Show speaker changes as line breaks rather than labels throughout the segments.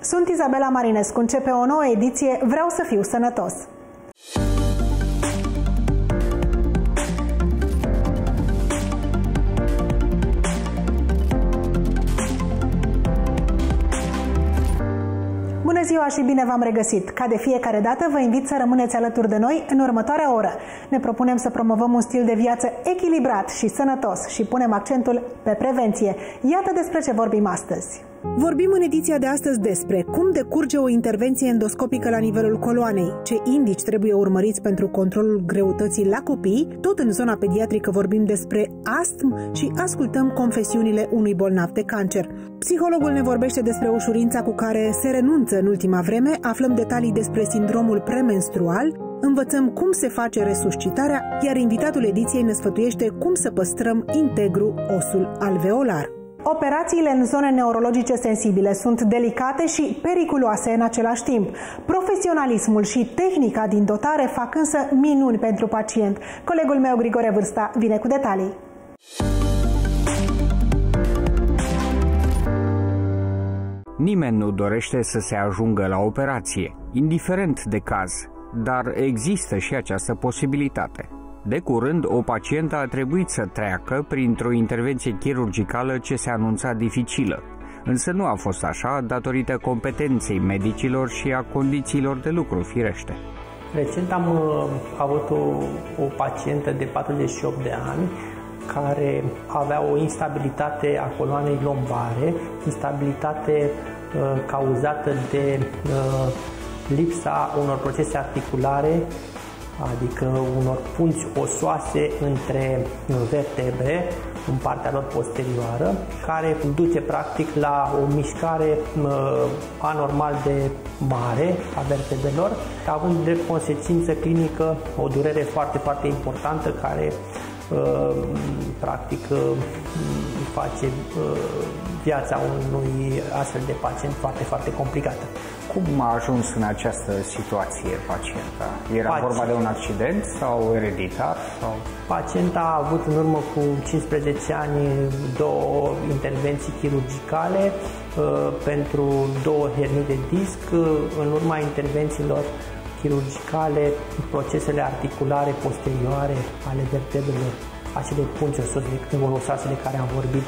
Sunt Izabela Marinescu, începe o nouă ediție Vreau să fiu sănătos. Bună ziua și bine v-am regăsit! Ca de fiecare dată, vă invit să rămâneți alături de noi în următoarea oră. Ne propunem să promovăm un stil de viață echilibrat și sănătos și punem accentul pe prevenție. Iată despre ce vorbim astăzi. Vorbim în ediția de astăzi despre cum decurge o intervenție endoscopică la nivelul coloanei, ce indici trebuie urmăriți pentru controlul greutății la copii. Tot în zona pediatrică vorbim despre astm și ascultăm confesiunile unui bolnav de cancer. Psihologul ne vorbește despre ușurința cu care se renunță în ultima vreme, aflăm detalii despre sindromul premenstrual, învățăm cum se face resuscitarea, iar invitatul ediției ne sfătuiește cum să păstrăm integru osul alveolar. Operațiile în zone neurologice sensibile sunt delicate și periculoase în același timp. Profesionalismul și tehnica din dotare fac însă minuni pentru pacient. Colegul meu, Grigore Vârsta, vine cu detalii.
Nimeni nu dorește să se ajungă la operație, indiferent de caz, dar există și această posibilitate. De curând, o pacientă a trebuit să treacă printr-o intervenție chirurgicală ce se anunța dificilă, însă nu a fost așa datorită competenței medicilor și a condițiilor de lucru, firește.
Recent am avut o pacientă de 48 de ani care avea o instabilitate a coloanei lombare, instabilitate cauzată de lipsa unor procese articulare, adică unor punți osoase între vertebre în partea lor posterioară, care duce practic la o mișcare anormal de mare a vertebrelor, având drept consecință clinică o durere foarte, foarte importantă care practic face viața unui astfel de pacient foarte, foarte complicată.
Cum a ajuns în această situație pacienta? Era vorba de un accident sau ereditar?
Pacienta a avut în urmă cu 15 ani două intervenții chirurgicale pentru două hernii de disc. În urma intervențiilor chirurgicale, procesele articulare posterioare ale vertebrelor, acele punți osoase de care am vorbit,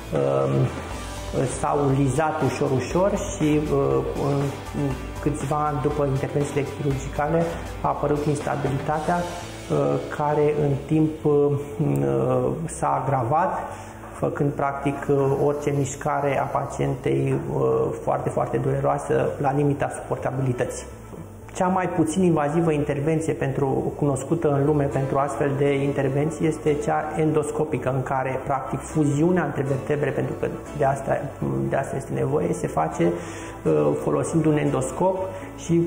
s-au lizat ușor și în câțiva ani după intervențiile chirurgicale a apărut instabilitatea care în timp s-a agravat, făcând practic orice mișcare a pacientei foarte, foarte dureroasă, la limita suportabilității. Cea mai puțin invazivă intervenție cunoscută în lume pentru astfel de intervenții este cea endoscopică, în care practic fuziunea între vertebre, pentru că de asta este nevoie, se face folosind un endoscop și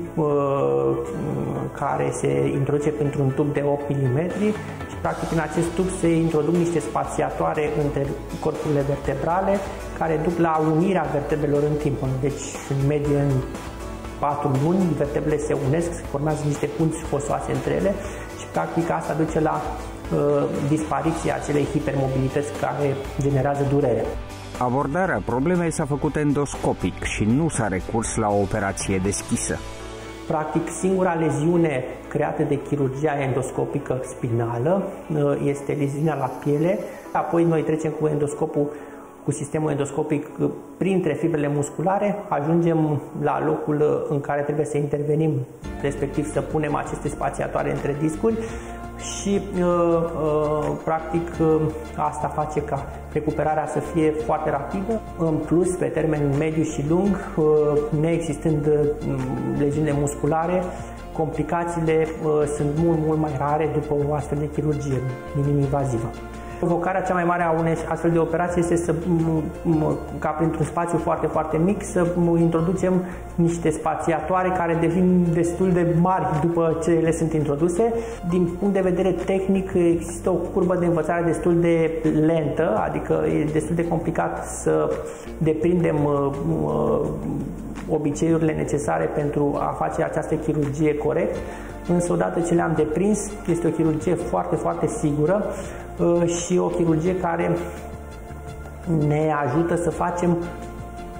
care se introduce printr-un tub de 8 mm și practic în acest tub se introduc niște spațiatoare între corpurile vertebrale care duc la unirea vertebrelor în timp. Deci în medie în 4 luni, vertebrele se unesc, se formează niște punți osoase între ele și practic asta duce la dispariția acelei hipermobilități care generează durere.
Abordarea problemei s-a făcut endoscopic și nu s-a recurs la o operație deschisă.
Practic, singura leziune creată de chirurgia endoscopică spinală este leziunea la piele, apoi noi trecem cu sistemul endoscopic printre fibrele musculare, ajungem la locul în care trebuie să intervenim, respectiv să punem aceste spațiatoare între discuri și practic asta face ca recuperarea să fie foarte rapidă. În plus, pe termen mediu și lung, neexistând leziune musculare, complicațiile sunt mult mai rare după o astfel de chirurgie minim-invazivă. Provocarea cea mai mare a unei astfel de operații este ca printr-un spațiu foarte, foarte mic să introducem niște spațiatoare care devin destul de mari după ce ele sunt introduse. Din punct de vedere tehnic există o curbă de învățare destul de lentă, adică e destul de complicat să deprindem obiceiurile necesare pentru a face această chirurgie corect. Însă odată ce le-am deprins, este o chirurgie foarte, foarte sigură și o chirurgie care ne ajută să facem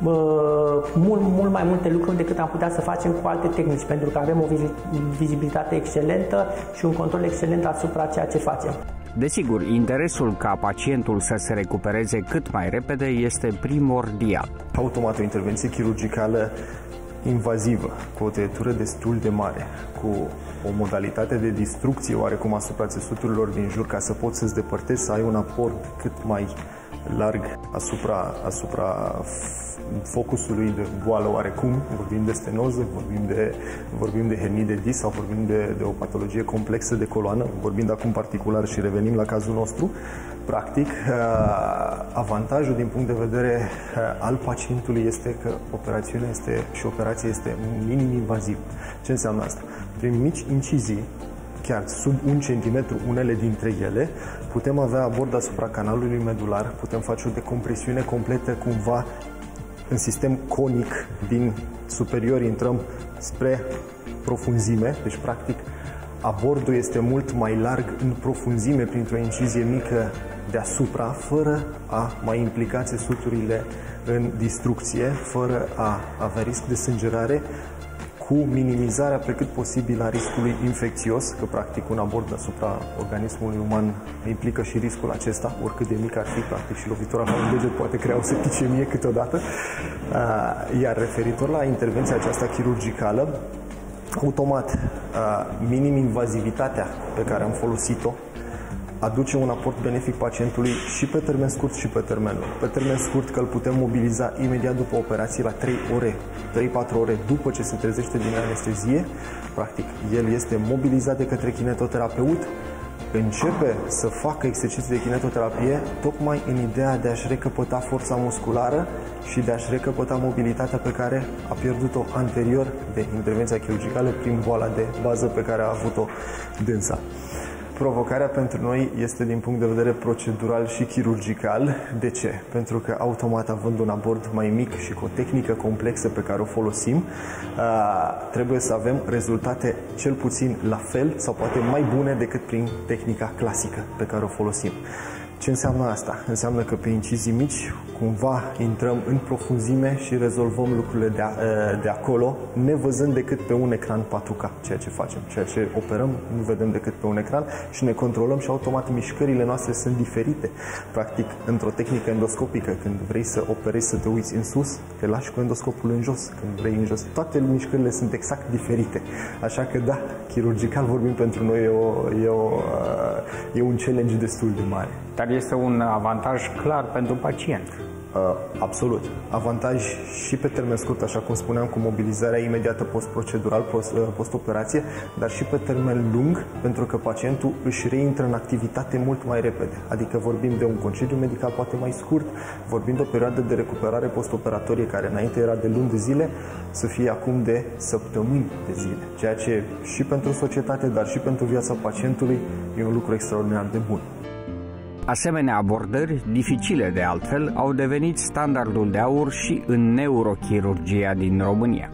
mult mai multe lucruri decât am putea să facem cu alte tehnici, pentru că avem o vizibilitate excelentă și un control excelent asupra ceea ce facem.
Desigur, interesul ca pacientul să se recupereze cât mai repede este primordial.
Automat o intervenție chirurgicală invazivă, cu o tăietură destul de mare, cu o modalitate de distrucție oarecum asupra țesuturilor din jur, ca să poți să-ți depărtezi, să ai un aport cât mai larg asupra focusului de boală oarecum, vorbim de stenoză, vorbim de hernii de disc sau vorbim de o patologie complexă de coloană, vorbind acum particular și revenim la cazul nostru. Practic, avantajul din punct de vedere al pacientului este că operația este minim invaziv. Ce înseamnă asta? Prin mici incizii, chiar sub 1 centimetru, unele dintre ele, putem avea abord asupra canalului medular, putem face o decompresiune completă cumva în sistem conic, din superior intrăm spre profunzime, deci practic abordul este mult mai larg în profunzime printr-o incizie mică deasupra, fără a mai implica țesuturile în distrucție, fără a avea risc de sângerare, cu minimizarea pe cât posibil a riscului infecțios, că practic un abord asupra organismului uman implică și riscul acesta, oricât de mic ar fi, practic și lovitura la un deget poate crea o septicemie câteodată. Iar referitor la intervenția aceasta chirurgicală, automat, minim invazivitatea pe care am folosit-o aduce un aport benefic pacientului și pe termen scurt și pe termen lung. Pe termen scurt, că îl putem mobiliza imediat după operație, la 3-4 ore după ce se trezește din anestezie. Practic, el este mobilizat de către kinetoterapeut, începe să facă exerciții de kinetoterapie tocmai în ideea de a-și recăpăta forța musculară și de a-și recăpăta mobilitatea pe care a pierdut-o anterior de intervenția chirurgicală prin boala de bază pe care a avut-o dânsa. Provocarea pentru noi este din punct de vedere procedural și chirurgical. De ce? Pentru că automat, având un abord mai mic și cu o tehnică complexă pe care o folosim, trebuie să avem rezultate cel puțin la fel sau poate mai bune decât prin tehnica clasică pe care o folosim. Ce înseamnă asta? Înseamnă că pe incizii mici cumva intrăm în profunzime și rezolvăm lucrurile de acolo, nevăzând decât pe un ecran 4K ceea ce facem. Ceea ce operăm nu vedem decât pe un ecran și ne controlăm și automat mișcările noastre sunt diferite. Practic, într-o tehnică endoscopică, când vrei să operezi, să te uiți în sus, te lași cu endoscopul în jos. Când vrei în jos, toate mișcările sunt exact diferite. Așa că da, chirurgical vorbim, pentru noi e un challenge destul de mare.
Dar este un avantaj clar pentru pacient.
Absolut. Avantaj și pe termen scurt, așa cum spuneam, cu mobilizarea imediată post-procedural, post-operație, dar și pe termen lung, pentru că pacientul își reintră în activitate mult mai repede. Adică vorbim de un concediu medical poate mai scurt, vorbim de o perioadă de recuperare post-operatorie care înainte era de luni de zile, să fie acum de săptămâni de zile. Ceea ce și pentru societate, dar și pentru viața pacientului e un lucru extraordinar de bun.
Asemenea abordări, dificile de altfel, au devenit standardul de aur și în neurochirurgia din România.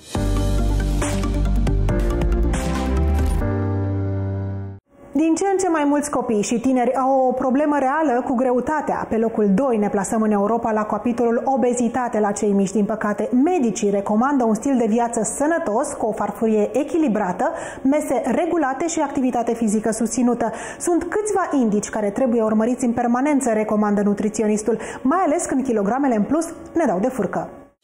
Din ce în ce mai mulți copii și tineri au o problemă reală cu greutatea. Pe locul 2 ne plasăm în Europa la capitolul obezitate la cei mici. Din păcate, medicii recomandă un stil de viață sănătos, cu o farfurie echilibrată, mese regulate și activitate fizică susținută. Sunt câțiva indici care trebuie urmăriți în permanență, recomandă nutriționistul, mai ales când kilogramele în plus ne dau de furcă.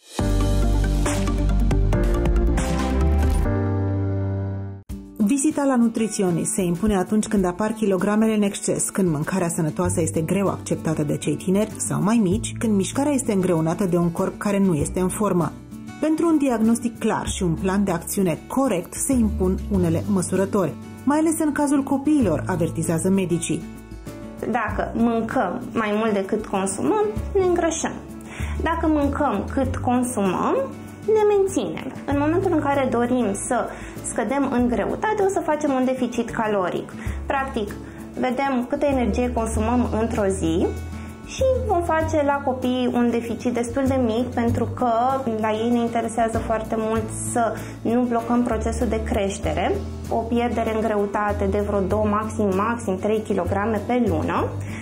Vizita la nutriționist se impune atunci când apar kilogramele în exces, când mâncarea sănătoasă este greu acceptată de cei tineri sau mai mici, când mișcarea este îngreunată de un corp care nu este în formă. Pentru un diagnostic clar și un plan de acțiune corect se impun unele măsurători, mai ales în cazul copiilor, avertizează medicii.
Dacă mâncăm mai mult decât consumăm, ne îngrășăm. Dacă mâncăm cât consumăm, ne menținem. În momentul în care dorim să scădem în greutate, o să facem un deficit caloric. Practic, vedem câtă energie consumăm într-o zi și vom face la copii un deficit destul de mic, pentru că la ei ne interesează foarte mult să nu blocăm procesul de creștere, o pierdere în greutate de vreo 2, maxim 3 kg pe lună.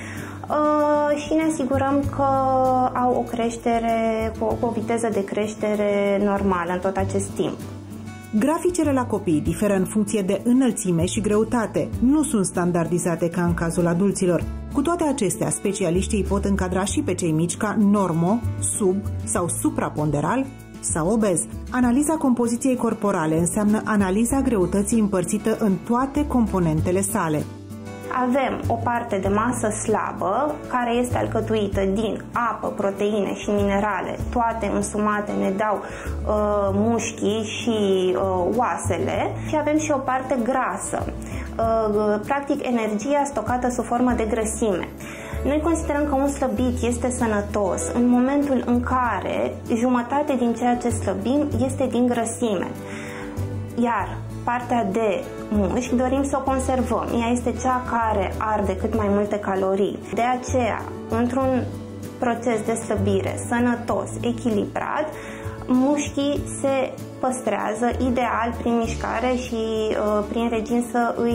și ne asigurăm că au o creștere, cu o viteză de creștere normală în tot acest timp.
Graficele la copii diferă în funcție de înălțime și greutate, nu sunt standardizate ca în cazul adulților. Cu toate acestea, specialiștii îi pot încadra și pe cei mici ca normo, sub sau supraponderal sau obez. Analiza compoziției corporale înseamnă analiza greutății împărțită în toate componentele sale.
Avem o parte de masă slabă, care este alcătuită din apă, proteine și minerale, toate însumate ne dau mușchii și oasele, și avem și o parte grasă, practic energia stocată sub formă de grăsime. Noi considerăm că un slăbit este sănătos în momentul în care jumătate din ceea ce slăbim este din grăsime, iar partea de mușchi dorim să o conservăm. Ea este cea care arde cât mai multe calorii. De aceea, într-un proces de slăbire sănătos, echilibrat, mușchii se păstrează ideal prin mișcare și prin regim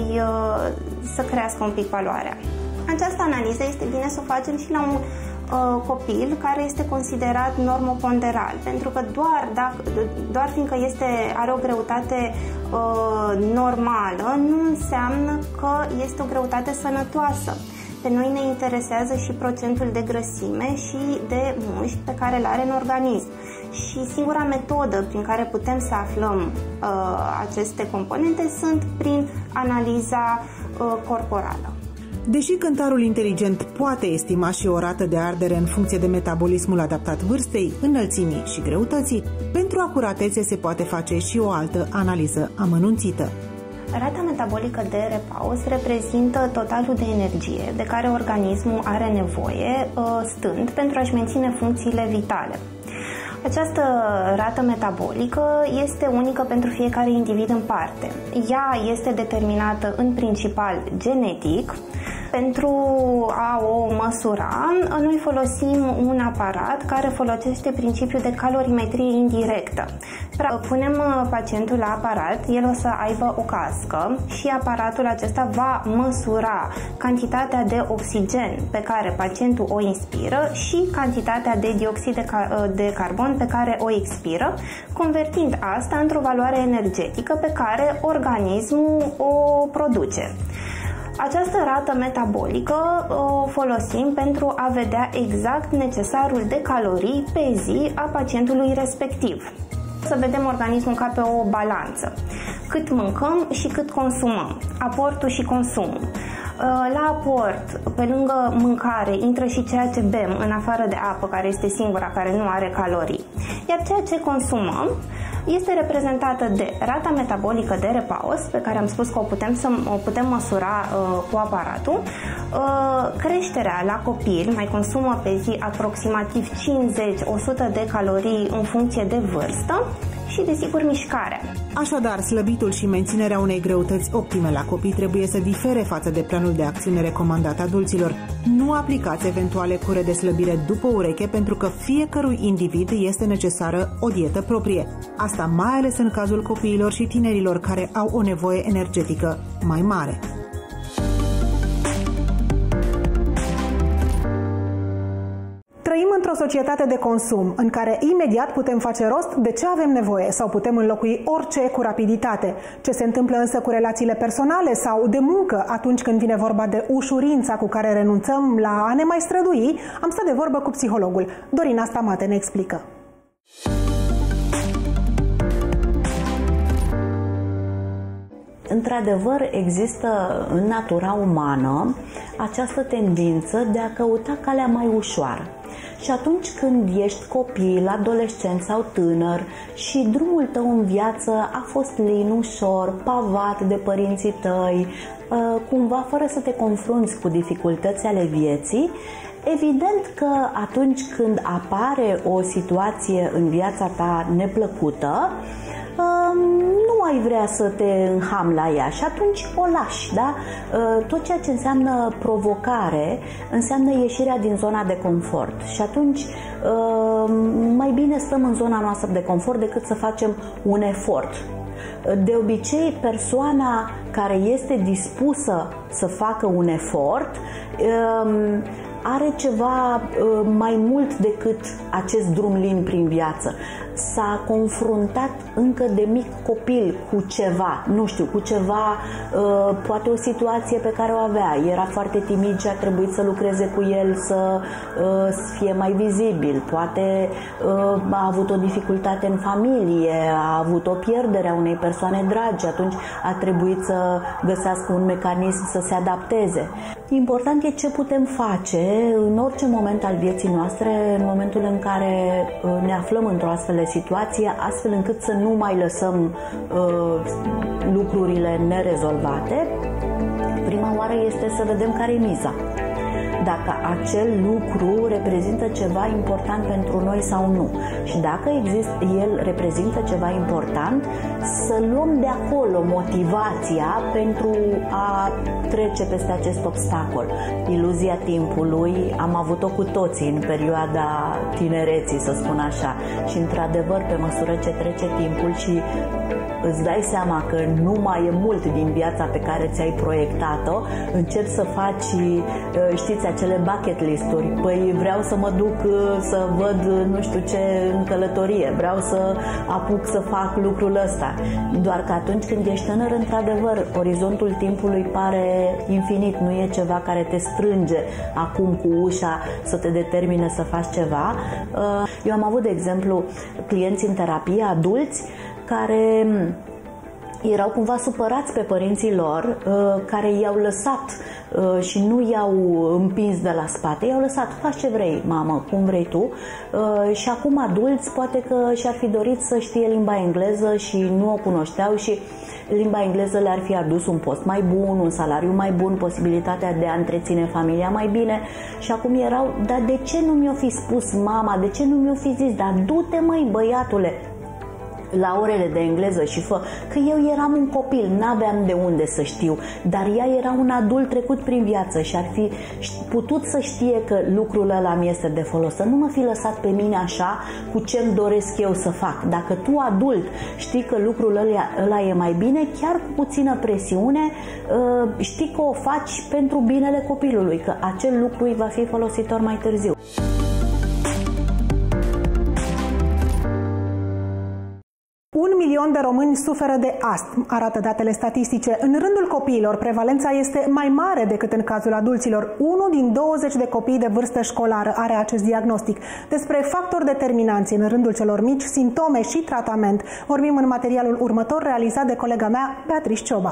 să crească un pic valoarea. Această analiză este bine să o facem și la un copil care este considerat normoponderal, pentru că doar fiindcă are o greutate normală, nu înseamnă că este o greutate sănătoasă. Pe noi ne interesează și procentul de grăsime și de mușchi pe care îl are în organism. Și singura metodă prin care putem să aflăm aceste componente sunt prin analiza corporală.
Deși cântarul inteligent poate estima și o rată de ardere în funcție de metabolismul adaptat vârstei, înălțimii și greutății, pentru acuratețe se poate face și o altă analiză amănunțită.
Rata metabolică de repaus reprezintă totalul de energie de care organismul are nevoie stând pentru a-și menține funcțiile vitale. Această rată metabolică este unică pentru fiecare individ în parte. Ea este determinată în principal genetic. Pentru a o măsura, noi folosim un aparat care folosește principiul de calorimetrie indirectă. Punem pacientul la aparat, el o să aibă o cască și aparatul acesta va măsura cantitatea de oxigen pe care pacientul o inspiră și cantitatea de dioxid de carbon pe care o expiră, convertind asta într-o valoare energetică pe care organismul o produce. Această rată metabolică o folosim pentru a vedea exact necesarul de calorii pe zi a pacientului respectiv. Să vedem organismul ca pe o balanță. Cât mâncăm și cât consumăm. Aportul și consumul. La aport, pe lângă mâncare, intră și ceea ce bem, în afară de apă, care este singura care nu are calorii. Iar ceea ce consumăm este reprezentată de rata metabolică de repaus, pe care am spus că o putem măsura cu aparatul, creșterea la copil, mai consumă pe zi aproximativ 50-100 de calorii în funcție de vârstă, și, desigur, mișcarea.
Așadar, slăbitul și menținerea unei greutăți optime la copii trebuie să difere față de planul de acțiune recomandat adulților. Nu aplicați eventuale cure de slăbire după ureche, pentru că fiecărui individ este necesară o dietă proprie. Asta mai ales în cazul copiilor și tinerilor care au o nevoie energetică mai mare. Trăim într-o societate de consum, în care imediat putem face rost de ce avem nevoie sau putem înlocui orice cu rapiditate. Ce se întâmplă însă cu relațiile personale sau de muncă atunci când vine vorba de ușurința cu care renunțăm la a ne mai strădui, am stat de vorbă cu psihologul. Dorina Stamate ne explică.
Într-adevăr, există în natura umană această tendință de a căuta calea mai ușoară. Și atunci când ești copil, adolescent sau tânăr și drumul tău în viață a fost lin, ușor, pavat de părinții tăi, cumva fără să te confrunți cu dificultăți ale vieții, evident că atunci când apare o situație în viața ta neplăcută, nu ai vrea să te înhami la ea și atunci o lași, da? Tot ceea ce înseamnă provocare înseamnă ieșirea din zona de confort și atunci mai bine stăm în zona noastră de confort decât să facem un efort. De obicei, persoana care este dispusă să facă un efort are ceva mai mult decât acest drum lin prin viață. S-a confruntat încă de mic copil cu ceva, nu știu, cu ceva, poate o situație pe care o avea. Era foarte timid și a trebuit să lucreze cu el să fie mai vizibil. Poate a avut o dificultate în familie, a avut o pierdere a unei persoane dragi, atunci a trebuit să găsească un mecanism să se adapteze. Important e ce putem face în orice moment al vieții noastre, în momentul în care ne aflăm într-o astfel de situație, astfel încât să nu mai lăsăm lucrurile nerezolvate. Prima oară este să vedem care e miza. Dacă acel lucru reprezintă ceva important pentru noi sau nu. Și dacă el reprezintă ceva important, să luăm de acolo motivația pentru a trece peste acest obstacol. Iluzia timpului am avut-o cu toții în perioada tinereții, să spun așa. Și într-adevăr, pe măsură ce trece timpul și îți dai seama că nu mai e mult din viața pe care ți-ai proiectat-o, începi să faci, știți, acele bucket list-uri. Păi vreau să mă duc să văd nu știu ce în călătorie, vreau să apuc să fac lucrul ăsta. Doar că atunci când ești tânăr, într-adevăr, orizontul timpului pare infinit, nu e ceva care te strânge acum cu ușa să te determine să faci ceva. Eu am avut, de exemplu, clienți în terapie, adulți, care erau cumva supărați pe părinții lor, care i-au lăsat și nu i-au împins de la spate, i-au lăsat, faci ce vrei, mamă, cum vrei tu, și acum adulți poate că și-ar fi dorit să știe limba engleză și nu o cunoșteau și limba engleză le-ar fi adus un post mai bun, un salariu mai bun, posibilitatea de a întreține familia mai bine și acum erau, dar de ce nu mi-o fi spus mama, de ce nu mi-o fi zis, dar du-te măi băiatule la orele de engleză și fă, că eu eram un copil, n-aveam de unde să știu, dar ea era un adult trecut prin viață și ar fi putut să știe că lucrul ăla mi este de folos, să nu mă fi lăsat pe mine așa cu ce-mi doresc eu să fac. Dacă tu adult știi că lucrul ăla e mai bine, chiar cu puțină presiune, știi că o faci pentru binele copilului, că acel lucru îi va fi folositor mai târziu.
1 milion de români suferă de astm, arată datele statistice. În rândul copiilor, prevalența este mai mare decât în cazul adulților. 1 din 20 de copii de vârstă școlară are acest diagnostic. Despre factori determinanți în rândul celor mici, simptome și tratament vorbim în materialul următor, realizat de colega mea, Beatrice Cioba.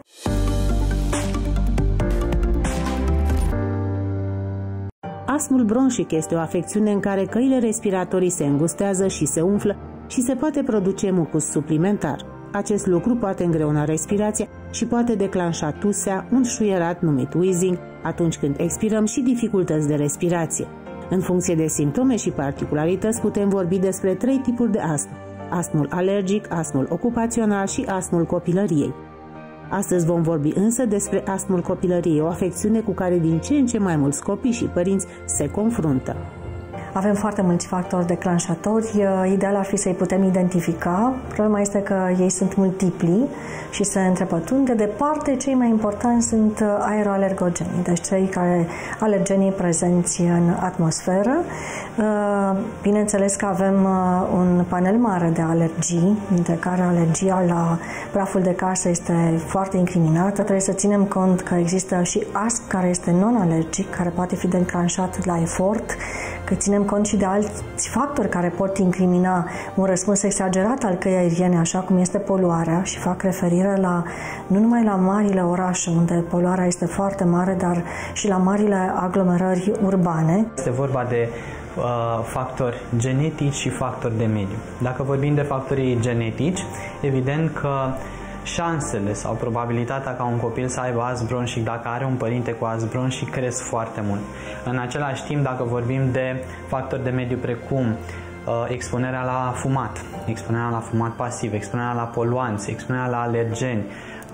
Astmul bronșic este o afecțiune în care căile respiratorii se îngustează și se umflă și se poate produce mucus suplimentar. Acest lucru poate îngreuna respirația și poate declanșa tusea, un șuierat numit wheezing, atunci când expirăm și dificultăți de respirație. În funcție de simptome și particularități putem vorbi despre 3 tipuri de astm: astmul alergic, astmul ocupațional și astmul copilăriei. Astăzi vom vorbi însă despre astmul copilăriei, o afecțiune cu care din ce în ce mai mulți copii și părinți se confruntă.
Avem foarte mulți factori declanșatori, ideal ar fi să-i putem identifica. Problema este că ei sunt multipli și se întrepătrund. De departe, cei mai importanti sunt aeroalergogenii, deci cei care alergenii prezenți în atmosferă. Bineînțeles că avem un panel mare de alergii, dintre care alergia la praful de casă este foarte incriminată. Trebuie să ținem cont că există și astm care este non-alergic, care poate fi declanșat la efort, că ținem cont și de alți factori care pot incrimina un răspuns exagerat al căii aeriene, așa cum este poluarea, și fac referire nu numai la marile orașe, unde poluarea este foarte mare, dar și la marile aglomerări urbane.
Este vorba de factori genetici și factori de mediu. Dacă vorbim de factorii genetici, evident că șansele sau probabilitatea ca un copil să aibă astm bronșic dacă are un părinte cu astm bronșic cresc foarte mult. În același timp, dacă vorbim de factori de mediu precum expunerea la fumat pasiv, expunerea la poluanți, expunerea la alergeni,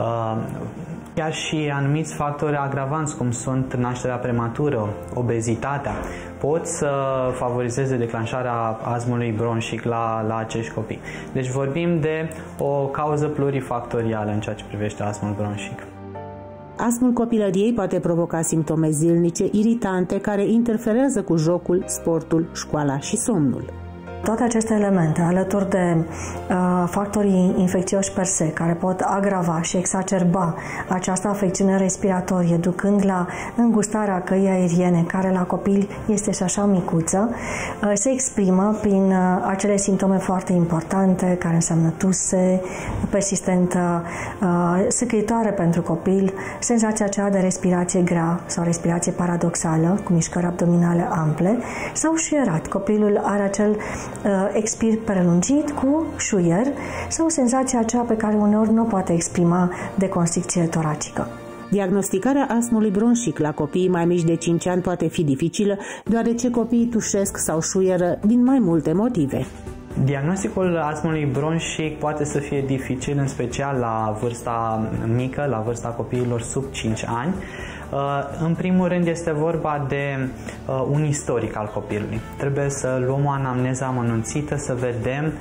chiar și anumiți factori agravanți, cum sunt nașterea prematură, obezitatea, pot să favorizeze declanșarea astmului bronșic la acești copii. Deci vorbim de o cauză plurifactorială în ceea ce privește astmul bronșic.
Astmul copilăriei poate provoca simptome zilnice, iritante, care interferează cu jocul, sportul, școala și somnul.
Toate aceste elemente, alături de factorii infecțioși per se, care pot agrava și exacerba această afecțiune respiratorie, ducând la îngustarea căii aeriene, care la copil este și așa micuță, se exprimă prin acele simptome foarte importante, care înseamnă tuse persistentă, secretoare pentru copil, senzația aceea de respirație grea sau respirație paradoxală, cu mișcări abdominale ample, sau șuierat. Copilul are acel expir prelungit cu șuier sau senzația aceea pe care uneori nu o poate exprima de constricție toracică.
Diagnosticarea astmului bronșic la copiii mai mici de 5 ani poate fi dificilă, deoarece copiii tușesc sau șuieră din mai multe motive.
Diagnosticul astmului bronșic poate să fie dificil, în special la vârsta mică, la vârsta copiilor sub 5 ani. În primul rând este vorba de un istoric al copilului. Trebuie să luăm o anamneză amănunțită, să vedem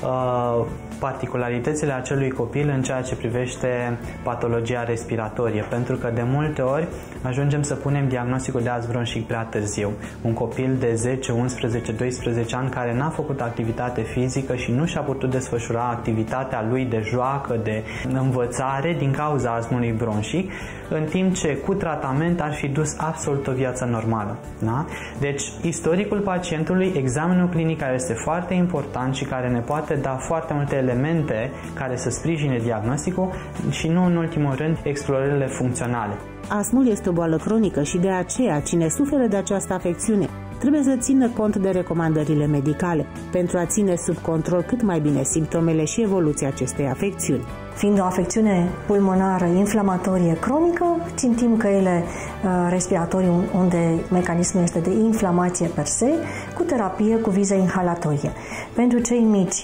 particularitățile acelui copil în ceea ce privește patologia respiratorie, pentru că de multe ori ajungem să punem diagnosticul de astm bronșic prea târziu. Un copil de 10, 11, 12 ani care n-a făcut activitate fizică și nu și-a putut desfășura activitatea lui de joacă, de învățare din cauza astmului bronșic, în timp ce cu tratament ar fi dus absolut o viață normală. Da? Deci, istoricul pacientului, examenul clinic, care este foarte important și care ne poate da foarte multe elemente care să sprijine diagnosticul și nu în ultimul rând explorările funcționale.
Astmul este o boală cronică și de aceea cine suferă de această afecțiune trebuie să țină cont de recomandările medicale pentru a ține sub control cât mai bine simptomele și evoluția acestei afecțiuni.
Fiind o afecțiune pulmonară inflamatorie cronică, țintim căile respiratorii unde mecanismul este de inflamație per se, cu terapie cu viză inhalatorie. Pentru cei mici,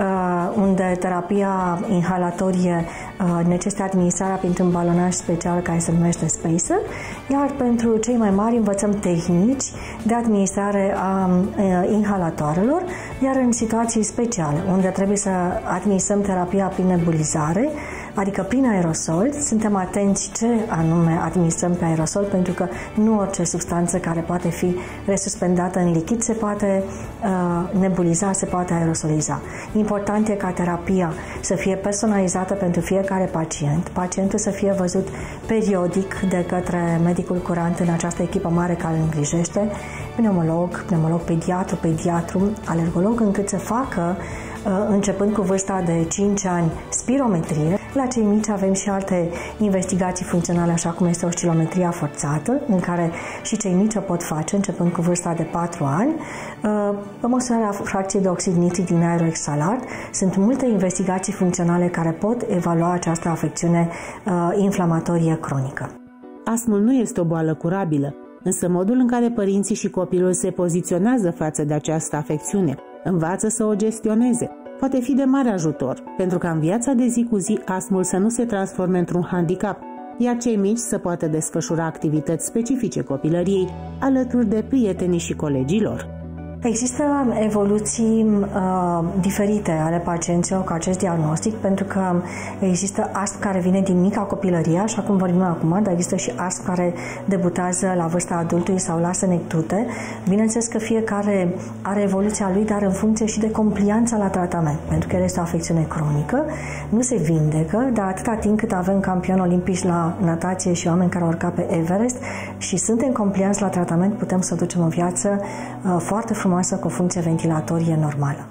unde terapia inhalatorie necesită administrarea printr-un balonaj special care se numește spacer, iar pentru cei mai mari învățăm tehnici de administrare a inhalatoarelor, iar în situații speciale, unde trebuie să administrăm terapia prin nebulizare, adică prin aerosol, suntem atenți ce anume administrăm pe aerosol, pentru că nu orice substanță care poate fi resuspendată în lichid se poate nebuliza, se poate aerosoliza. Important e ca terapia să fie personalizată pentru fiecare pacient, pacientul să fie văzut periodic de către medicul curant în această echipă mare care îl îngrijește, pneumolog, pediatru, alergolog, încât să facă, începând cu vârsta de 5 ani, spirometrie. La cei mici avem și alte investigații funcționale, așa cum este oscilometria forțată, în care și cei mici o pot face, începând cu vârsta de 4 ani. Măsurarea fracției de oxid nitric din aerul exhalat. Sunt multe investigații funcționale care pot evalua această afecțiune inflamatorie cronică.
Astmul nu este o boală curabilă, însă modul în care părinții și copilul se poziționează față de această afecțiune, învață să o gestioneze, poate fi de mare ajutor, pentru ca în viața de zi cu zi astmul să nu se transforme într-un handicap, iar cei mici să poată desfășura activități specifice copilăriei alături de prietenii și colegii lor.
Există evoluții diferite ale pacienților cu acest diagnostic, pentru că există astm care vine din mica copilărie, așa cum vorbim acum, dar există și astm care debutează la vârsta adultului sau la senectute. Bineînțeles că fiecare are evoluția lui, dar în funcție și de complianța la tratament, pentru că el este o afecțiune cronică, nu se vindecă, dar atâta timp cât avem campioni olimpici la natație și oameni care au urcat pe Everest și suntem complianți la tratament, putem să ducem o viață foarte frumoasă cu o funcție ventilatorie normală.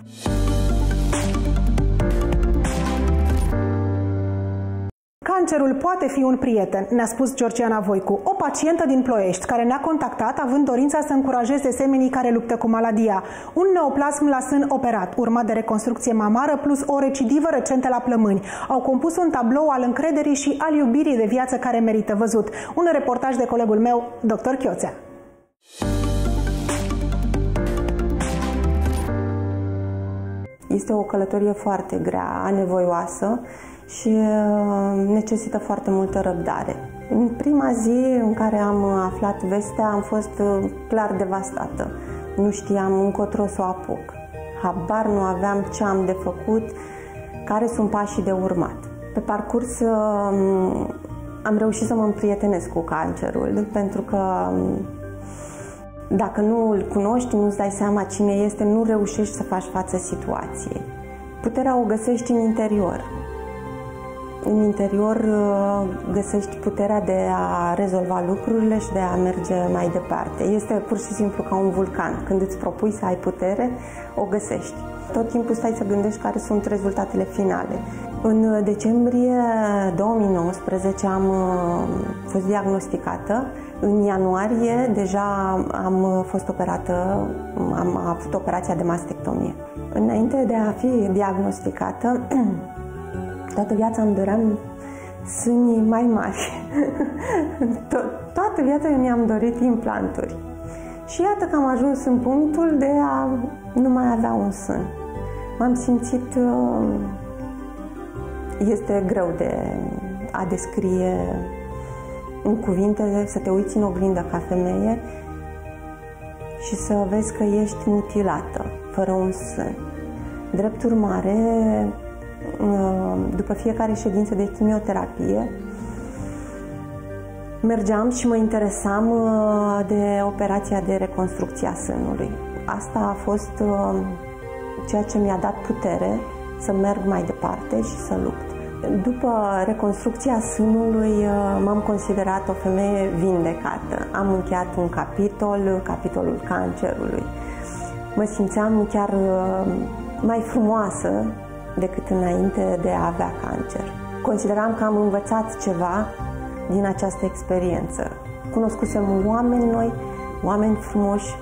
Cancerul poate fi un prieten, ne-a spus Georgiana Voicu, o pacientă din Ploiești, care ne-a contactat având dorința să încurajeze semenii care luptă cu maladia. Un neoplasm la sân operat, urmat de reconstrucție mamară, plus o recidivă recentă la plămâni. Au compus un tablou al încrederii și al iubirii de viață care merită văzut. Un reportaj de colegul meu, Dr. Chioțea.
Este o călătorie foarte grea, anevoioasă și necesită foarte multă răbdare. În prima zi în care am aflat vestea am fost clar devastată. Nu știam încotro să o apuc. Habar nu aveam ce am de făcut, care sunt pașii de urmat. Pe parcurs am reușit să mă împrietenesc cu cancerul, pentru că dacă nu îl cunoști, nu-ți dai seama cine este, nu reușești să faci față situației. Puterea o găsești în interior. În interior găsești puterea de a rezolva lucrurile și de a merge mai departe. Este pur și simplu ca un vulcan. Când îți propui să ai putere, o găsești. Tot timpul stai să gândești care sunt rezultatele finale. În decembrie 2019 am fost diagnosticată. În ianuarie deja am fost operată, am avut operația de mastectomie. Înainte de a fi diagnosticată, toată viața îmi doream sâni mai mari. Toată viața mi-am dorit implanturi. Și iată că am ajuns în punctul de a nu mai avea un sân. M-am simțit... Este greu de a descrie în cuvinte, să te uiți în oglindă ca femeie și să vezi că ești mutilată, fără un sân. Drept urmare, după fiecare ședință de chimioterapie, mergeam și mă interesam de operația de reconstrucție a sânului. Asta a fost ceea ce mi-a dat putere să merg mai departe și să lupt. După reconstrucția sânului m-am considerat o femeie vindecată. Am încheiat un capitol, capitolul cancerului. Mă simțeam chiar mai frumoasă decât înainte de a avea cancer. Consideram că am învățat ceva din această experiență. Cunoscusem oameni noi, oameni frumoși.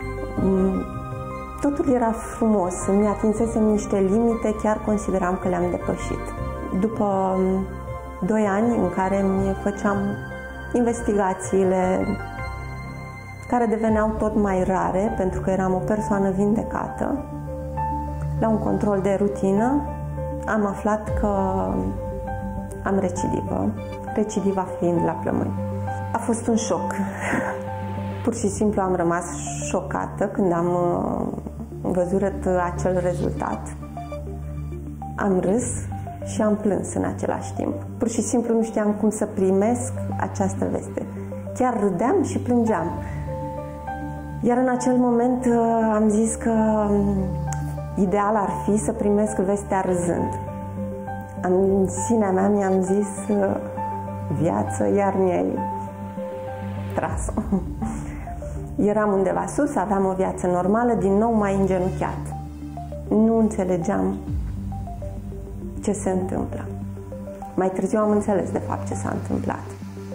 Totul era frumos, îmi atinsesem niște limite, chiar consideram că le-am depășit. După 2 ani în care mi făceam investigațiile care deveneau tot mai rare, pentru că eram o persoană vindecată, la un control de rutină am aflat că am recidivă, recidiva fiind la plămâni. A fost un șoc. Pur și simplu am rămas șocată când am văzut acel rezultat. Am râs și am plâns în același timp. Pur și simplu nu știam cum să primesc această veste. Chiar râdeam și plângeam. Iar în acel moment am zis că ideal ar fi să primesc vestea râzând. În sinea mea mi-am zis viață, iar mi-ai tras-o. Eram undeva sus, aveam o viață normală, din nou mai îngenunchiat. Nu înțelegeam ce se întâmplă. Mai târziu am înțeles, de fapt, ce s-a întâmplat.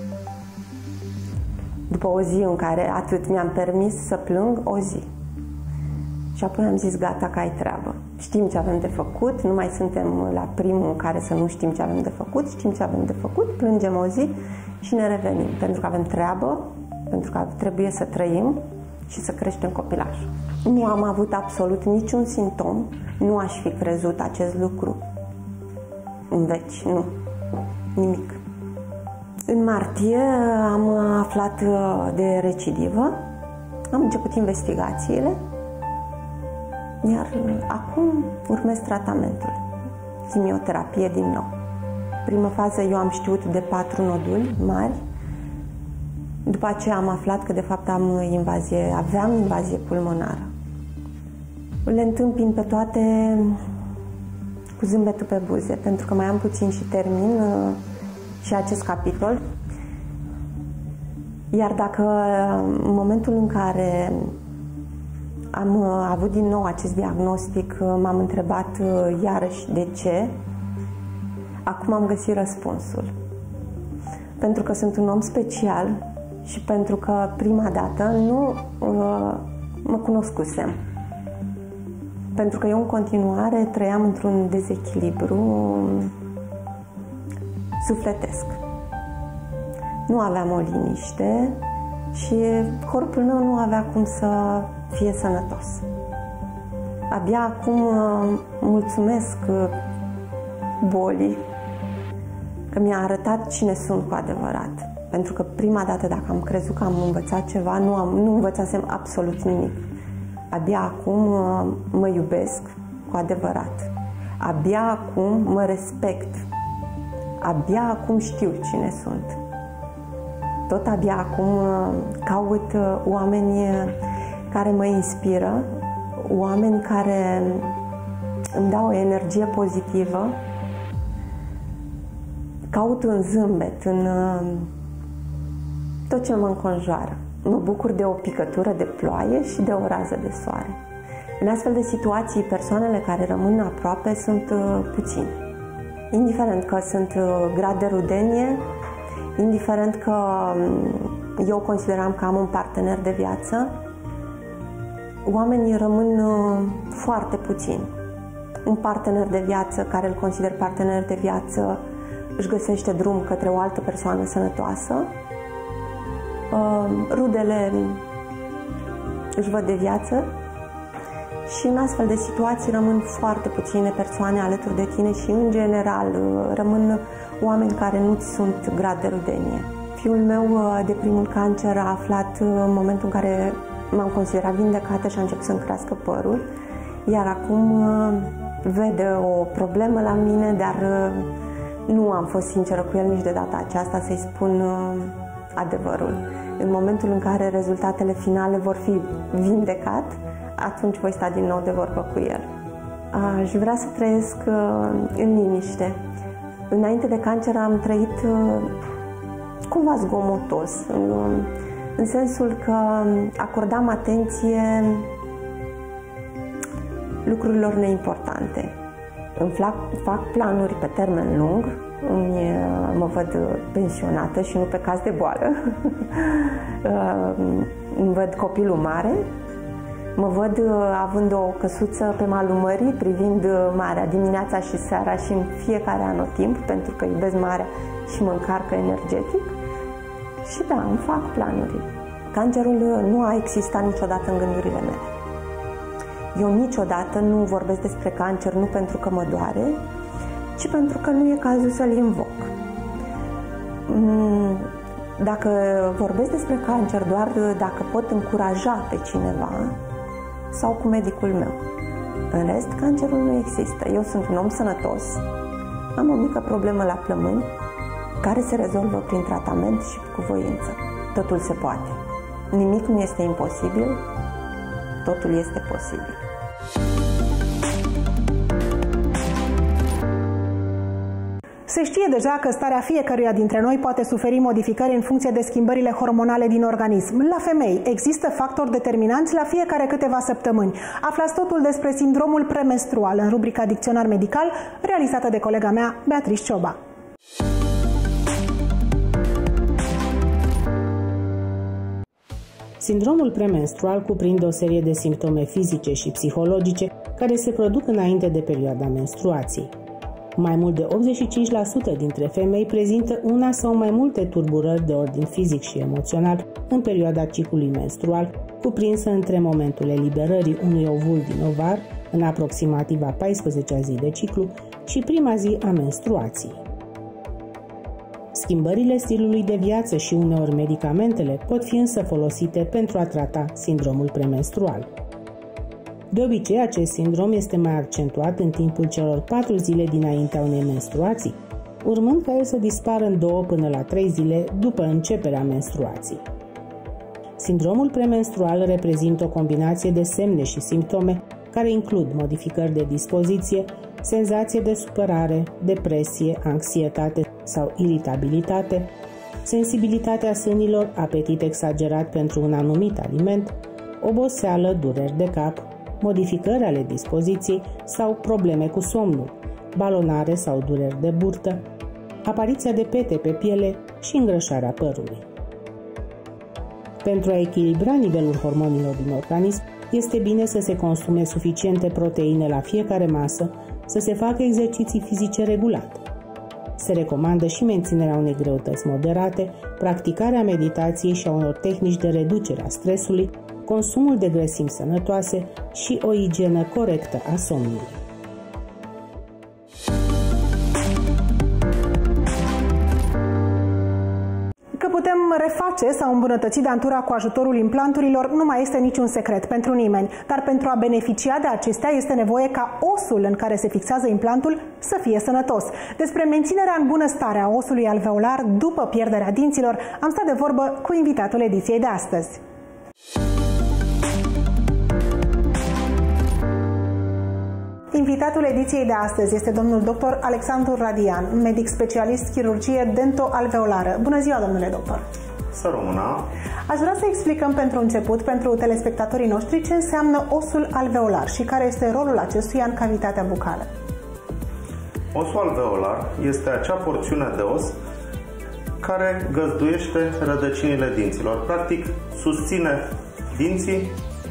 După o zi în care atât mi-am permis să plâng, o zi. Și apoi am zis, gata, că ai treabă. Știm ce avem de făcut, nu mai suntem la primul în care să nu știm ce avem de făcut, știm ce avem de făcut, plângem o zi și ne revenim. Pentru că avem treabă, pentru că trebuie să trăim și să creștem copilașul. Nu am avut absolut niciun simptom, nu aș fi crezut acest lucru în veci, nu, nimic. În martie am aflat de recidivă, am început investigațiile, iar acum urmez tratamentul, chimioterapie din nou. Prima fază eu am știut de 4 noduli mari, după aceea am aflat că de fapt aveam invazie pulmonară. Le întâmpin pe toate cu zâmbetul pe buze, pentru că mai am puțin și termin și acest capitol. Iar dacă în momentul în care am avut din nou acest diagnostic, m-am întrebat iarăși de ce, acum am găsit răspunsul. Pentru că sunt un om special și pentru că prima dată nu mă cunoscusem. Pentru că eu în continuare trăiam într-un dezechilibru sufletesc. Nu aveam o liniște și corpul meu nu avea cum să fie sănătos. Abia acum mulțumesc bolii că mi-a arătat cine sunt cu adevărat. Pentru că prima dată, dacă am crezut că am învățat ceva, nu învățasem absolut nimic. Abia acum mă iubesc cu adevărat. Abia acum mă respect abia acum știu cine sunt. Tot abia acum caut oameni care mă inspiră, oameni care îmi dau o energie pozitivă. Caut un zâmbet în tot ce mă înconjoară. Mă bucur de o picătură de ploaie și de o rază de soare. În astfel de situații, persoanele care rămân aproape sunt puține. Indiferent că sunt grad de rudenie, indiferent că eu consideram că am un partener de viață, oamenii rămân foarte puțini. Un partener de viață care îl consider partener de viață își găsește drum către o altă persoană sănătoasă. Rudele își văd de viață și în astfel de situații rămân foarte puține persoane alături de tine și, în general, rămân oameni care nu sunt grad de rudenie. Fiul meu de primul cancer a aflat în momentul în care m-am considerat vindecată și a început să-mi crească părul, iar acum vede o problemă la mine, dar nu am fost sinceră cu el nici de data aceasta să-i spun adevărul. În momentul în care rezultatele finale vor fi vindecat, atunci voi sta din nou de vorbă cu el. Aș vrea să trăiesc în liniște. Înainte de cancer am trăit cumva zgomotos, în sensul că acordam atenție lucrurilor neimportante. Îmi fac planuri pe termen lung, mă văd pensionată și nu pe caz de boală. Îmi văd copilul mare, mă văd având o căsuță pe malul mării, privind marea dimineața și seara și în fiecare anotimp, pentru că iubesc marea și mă încarcă energetic. Și da, îmi fac planuri. Cancerul nu a existat niciodată în gândurile mele. Eu niciodată nu vorbesc despre cancer nu pentru că mă doare, ci pentru că nu e cazul să-l invoc. Dacă vorbesc despre cancer doar dacă pot încuraja pe cineva sau cu medicul meu. În rest, cancerul nu există. Eu sunt un om sănătos, am o mică problemă la plămâni care se rezolvă prin tratament și cu voință. Totul se poate. Nimic nu este imposibil, totul este posibil.
Se știe deja că starea fiecăruia dintre noi poate suferi modificări în funcție de schimbările hormonale din organism. La femei există factori determinanți la fiecare câteva săptămâni. Aflați totul despre sindromul premenstrual în rubrica Dicționar Medical, realizată de colega mea, Beatrice Cioba.
Sindromul premenstrual cuprinde o serie de simptome fizice și psihologice care se produc înainte de perioada menstruației. Mai mult de 85% dintre femei prezintă una sau mai multe tulburări de ordin fizic și emoțional în perioada ciclului menstrual, cuprinsă între momentul eliberării unui ovul din ovar, în aproximativ a 14-a zi de ciclu, și prima zi a menstruației. Schimbările stilului de viață și uneori medicamentele pot fi însă folosite pentru a trata sindromul premenstrual. De obicei, acest sindrom este mai accentuat în timpul celor 4 zile dinaintea unei menstruații, urmând ca el să dispară în 2 până la 3 zile după începerea menstruației. Sindromul premenstrual reprezintă o combinație de semne și simptome care includ modificări de dispoziție, senzație de supărare, depresie, anxietate sau iritabilitate, sensibilitatea sânilor, apetit exagerat pentru un anumit aliment, oboseală, dureri de cap, modificări ale dispoziției sau probleme cu somnul, balonare sau dureri de burtă, apariția de pete pe piele și îngrășarea părului. Pentru a echilibra nivelul hormonilor din organism, este bine să se consume suficiente proteine la fiecare masă, să se facă exerciții fizice regulate. Se recomandă și menținerea unei greutăți moderate, practicarea meditației și a unor tehnici de reducere a stresului, consumul de grăsimi sănătoase și o igienă corectă a somnului.
putem reface sau îmbunătăți dantura cu ajutorul implanturilor nu mai este niciun secret pentru nimeni, dar pentru a beneficia de acestea este nevoie ca osul în care se fixează implantul să fie sănătos. Despre menținerea în bună stare a osului alveolar după pierderea dinților am stat de vorbă cu invitatul ediției de astăzi. Invitatul ediției de astăzi este domnul dr. Alexandru Radian, medic specialist chirurgie dento-alveolară. Bună ziua, domnule doctor!
Să rămână!
Aș vrea să explicăm pentru început, pentru telespectatorii noștri, ce înseamnă osul alveolar și care este rolul acestuia în cavitatea bucală.
Osul alveolar este acea porțiune de os care găzduiește rădăcinile dinților. Practic, susține dinții,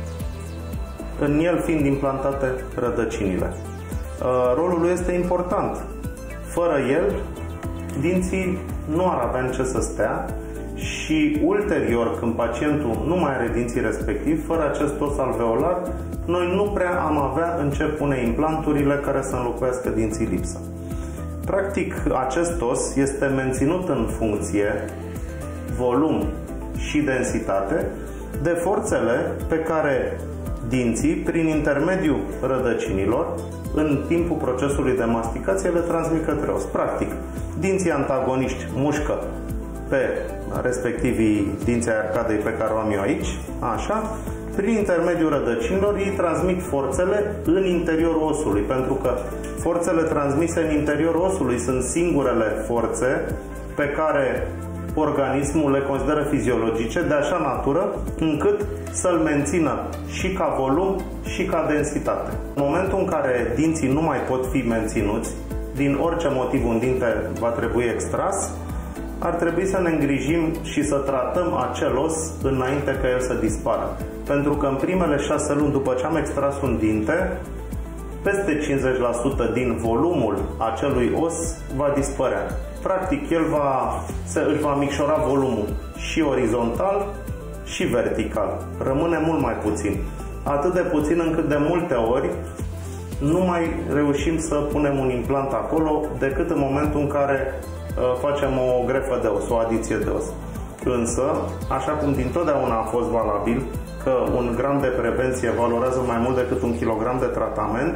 în el fiind implantate rădăcinile. Rolul lui este important. Fără el, dinții nu ar avea în ce să stea și ulterior, când pacientul nu mai are dinții respectiv, fără acest os alveolar, noi nu prea am avea în ce pune implanturile care să înlocuiască dinții lipsă. Practic, acest os este menținut în funcție, volum și densitate de forțele pe care dinții, prin intermediul rădăcinilor, în timpul procesului de masticație, le transmit către os. Practic, dinții antagoniști mușcă pe respectivii dinții ai arcadei pe care o am eu aici, așa, prin intermediul rădăcinilor ei transmit forțele în interiorul osului, pentru că forțele transmise în interiorul osului sunt singurele forțe pe care organismul le consideră fiziologice, de așa natură încât să-l mențină și ca volum și ca densitate. În momentul în care dinții nu mai pot fi menținuți, din orice motiv un dinte va trebui extras, ar trebui să ne îngrijim și să tratăm acel os înainte ca el să dispară. Pentru că în primele 6 luni după ce am extras un dinte, peste 50% din volumul acelui os va dispărea. Practic, el își va micșora volumul și orizontal și vertical. Rămâne mult mai puțin. Atât de puțin încât de multe ori nu mai reușim să punem un implant acolo decât în momentul în care facem o grefă de os, o adiție de os. Însă, așa cum dintotdeauna a fost valabil că un gram de prevenție valorează mai mult decât un kilogram de tratament,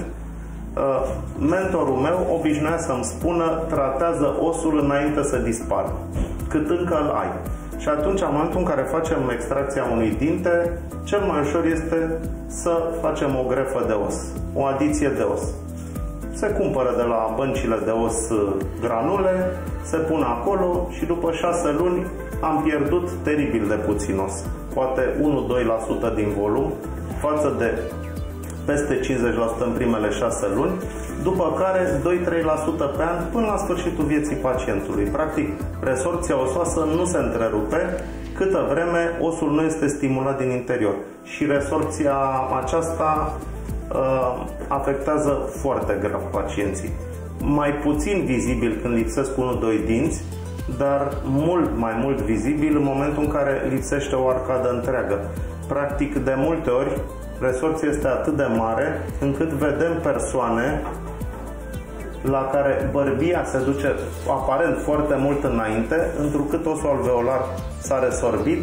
mentorul meu obișnuia să-mi spună: tratează osul înainte să dispară, cât încă îl ai. Și atunci, în momentul în care facem extracția unui dinte, cel mai ușor este să facem o grefă de os, o adiție de os. Se cumpără de la băncile de os granule, se pun acolo și după 6 luni am pierdut teribil de puțin os. Poate 1-2% din volum față de peste 50% în primele 6 luni, după care 2-3% pe an până la sfârșitul vieții pacientului. Practic, resorpția osoasă nu se întrerupe câtă vreme osul nu este stimulat din interior. Și resorpția aceasta afectează foarte grav pacienții. Mai puțin vizibil când lipsesc 1-2 dinți, dar mult mai mult vizibil în momentul în care lipsește o arcadă întreagă. Practic, de multe ori, resorpția este atât de mare încât vedem persoane la care bărbia se duce aparent foarte mult înainte, întrucât osul alveolar s-a resorbit,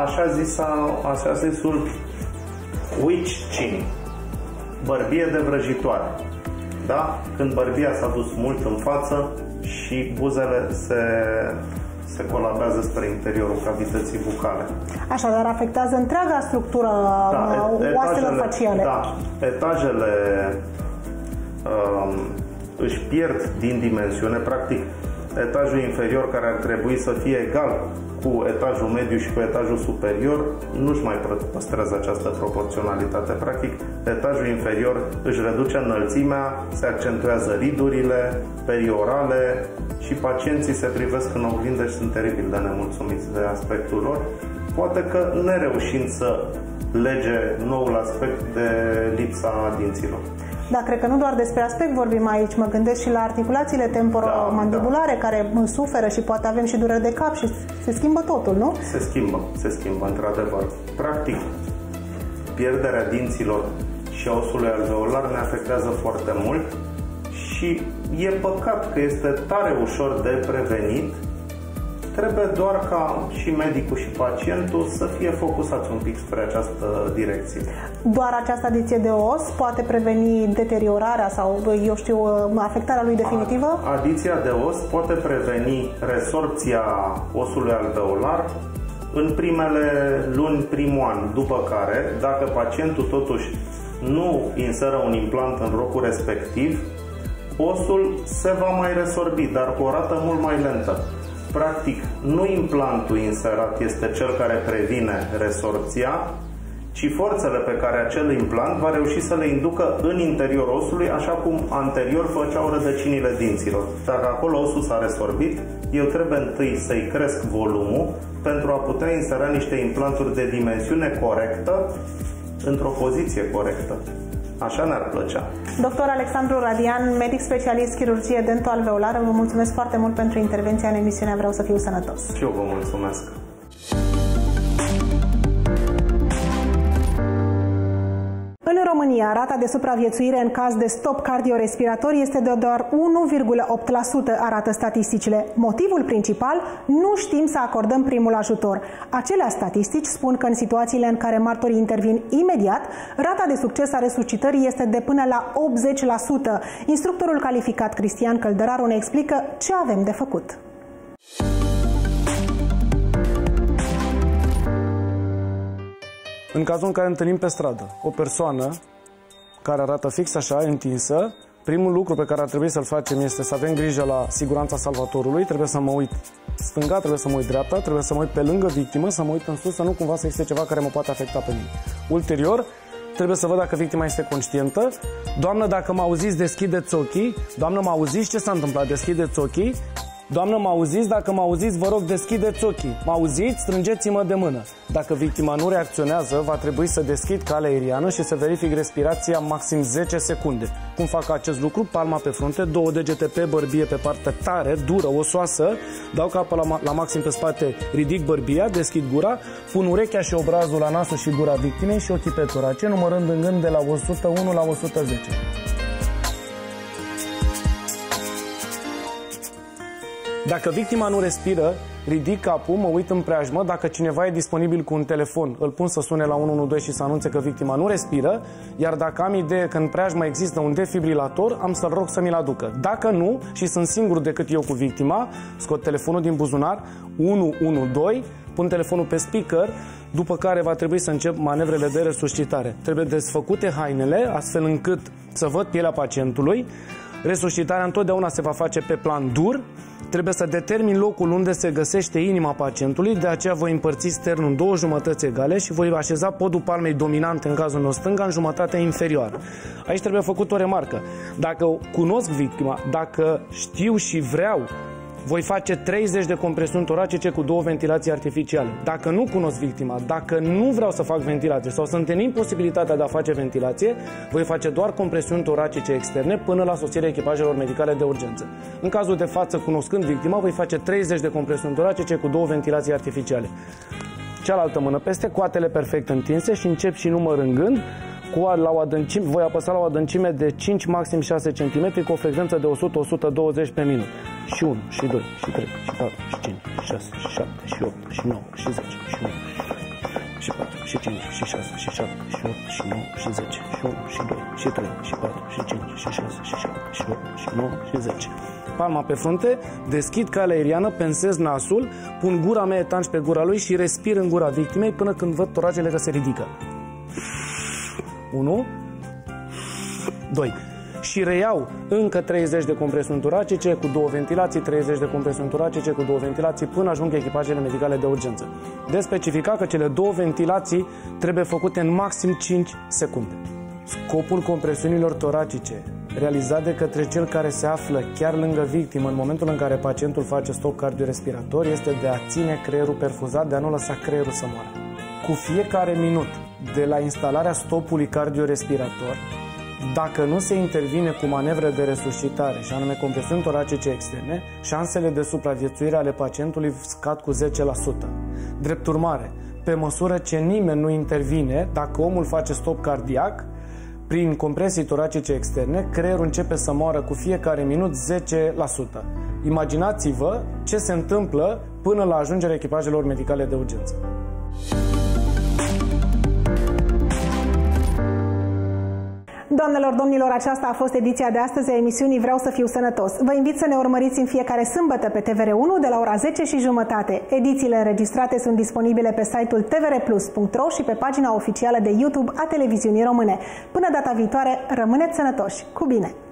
așa zisul witch chin, bărbie de vrăjitoare. Da? Când bărbia s-a dus mult în față și buzele se colabează spre interiorul cavității bucale.
Așadar, afectează întreaga structură oaselor faciale.
Da, etajele își pierd din dimensiune. Practic, etajul inferior, care ar trebui să fie egal cu etajul mediu și cu etajul superior, nu-și mai păstrează această proporționalitate. Practic, etajul inferior își reduce înălțimea, se accentuează ridurile periorale și pacienții se privesc în oglindă și sunt teribil de nemulțumiți de aspectul lor. Poate că nereușind să lege noul aspect de lipsa dinților.
Da, cred că nu doar despre aspect vorbim aici, mă gândesc și la articulațiile temporomandibulare care suferă și poate avem și dureri de cap și se schimbă totul, nu?
Se schimbă, într-adevăr. Practic, pierderea dinților și a osului alveolar ne afectează foarte mult și e păcat că este tare ușor de prevenit Trebuie doar ca și medicul și pacientul să fie focusați un pic spre această direcție.
Doar această adiție de os poate preveni deteriorarea sau, eu știu, afectarea lui definitivă?
Adiția de os poate preveni resorpția osului alveolar în primele luni, primul an, după care, dacă pacientul totuși nu inseră un implant în locul respectiv, osul se va mai resorbi, dar cu o rată mult mai lentă. Practic, nu implantul inserat este cel care previne resorpția, ci forțele pe care acel implant va reuși să le inducă în interiorul osului, așa cum anterior făceau rădăcinile dinților. Dacă acolo osul s-a resorbit, eu trebuie întâi să-i cresc volumul pentru a putea insera niște implanturi de dimensiune corectă într-o poziție corectă. Așa ne-ar plăcea.
Dr. Alexandru Radian, medic specialist chirurgie dento-alveolară, vă mulțumesc foarte mult pentru intervenția în emisiunea Vreau să fiu sănătos.
Și eu vă mulțumesc.
În România, rata de supraviețuire în caz de stop cardiorespirator este de doar 1,8%, arată statisticile. Motivul principal? Nu știm să acordăm primul ajutor. Acelea statistici spun că în situațiile în care martorii intervin imediat, rata de succes a resuscitării este de până la 80%. Instructorul calificat Cristian Căldăraru ne explică ce avem de făcut.
În cazul în care întâlnim pe stradă o persoană care arată fix așa, întinsă, primul lucru pe care ar trebui să-l facem este să avem grijă la siguranța salvatorului, trebuie să mă uit stânga, trebuie să mă uit dreapta, trebuie să mă uit pe lângă victimă, să mă uit în sus, să nu cumva să existe ceva care mă poate afecta pe mine. Ulterior, trebuie să văd dacă victima este conștientă. Doamnă, dacă mă auziți, deschideți ochii. Doamnă, mă auziți? Ce s-a întâmplat? Deschideți ochii. Doamnă, mă auziți? Dacă mă auziți, vă rog, deschideți ochii. Mă auziți? Strângeți-mă de mână. Dacă victima nu reacționează, va trebui să deschid calea aeriană și să verific respirația maxim 10 secunde. Cum fac acest lucru? Palma pe frunte, 2 degete pe bărbie, pe partea tare, dură, osoasă, dau capul la maxim pe spate, ridic bărbia, deschid gura, pun urechea și obrazul la nasul și gura victimei și ochii pe torace, numărând în gând de la 101 la 110. Dacă victima nu respiră, ridic capul, mă uit în preajmă, dacă cineva e disponibil cu un telefon, îl pun să sune la 112 și să anunțe că victima nu respiră, iar dacă am idee că în preajmă există un defibrilator, am să-l rog să mi-l aducă. Dacă nu, și sunt singur decât eu cu victima, scot telefonul din buzunar, 112, pun telefonul pe speaker, după care va trebui să încep manevrele de resuscitare. Trebuie desfăcute hainele, astfel încât să văd pielea pacientului. Resuscitarea întotdeauna se va face pe plan dur. Trebuie să determin locul unde se găsește inima pacientului, de aceea voi împărți sternul în 2 jumătăți egale și voi așeza podul palmei dominante, în cazul meu stânga, în jumătatea inferioară. Aici trebuie făcut o remarcă. Dacă cunosc victima, dacă știu și vreau, voi face 30 de compresiuni toracice cu 2 ventilații artificiale. Dacă nu cunosc victima, dacă nu vreau să fac ventilație sau sunt în imposibilitatea de a face ventilație, voi face doar compresiuni toracice externe până la sosirea echipajelor medicale de urgență. În cazul de față, cunoscând victima, voi face 30 de compresiuni toracice cu 2 ventilații artificiale. Cealaltă mână peste, coatele perfect întinse și încep și număr în gând. Voi apăsa la o adâncime de 5, maxim 6 cm cu o frecvență de 100-120 pe minut. Și 1, și 2, și 3, și 4, și 5, și 6, și 7, și 8, și 9, și 10, și 1, și 4, și 5, și 6, și 7, și 8, și 9, și 10, și 1, și 2, și 3, și 4, și 5, și 6, și 7, și 8, și 9, și 10. Palma pe frunte, deschid calea aeriană, pensez nasul, pun gura mea etanș pe gura lui și respir în gura victimei până când văd toracele că se ridică. 1, 2. Și reiau încă 30 de compresiuni toracice cu 2 ventilații, 30 de compresiuni toracice cu 2 ventilații până ajung echipajele medicale de urgență. De specificat că cele 2 ventilații trebuie făcute în maxim 5 secunde. Scopul compresiunilor toracice, realizat de către cel care se află chiar lângă victimă în momentul în care pacientul face stop cardiorespirator, este de a ține creierul perfuzat, de a nu lăsa creierul să moară. Cu fiecare minut de la instalarea stopului cardiorespirator, dacă nu se intervine cu manevre de resuscitare, și anume compresiuni toracice externe, șansele de supraviețuire ale pacientului scad cu 10%. Drept urmare, pe măsură ce nimeni nu intervine, dacă omul face stop cardiac, prin compresii toracice externe, creierul începe să moară cu fiecare minut 10%. Imaginați-vă ce se întâmplă până la ajungerea echipajelor medicale de urgență.
Doamnelor, domnilor, aceasta a fost ediția de astăzi a emisiunii Vreau să fiu sănătos. Vă invit să ne urmăriți în fiecare sâmbătă pe TVR1 de la ora 10:30. Edițiile înregistrate sunt disponibile pe site-ul tvrplus.ro și pe pagina oficială de YouTube a Televiziunii Române. Până data viitoare, rămâneți sănătoși! Cu bine!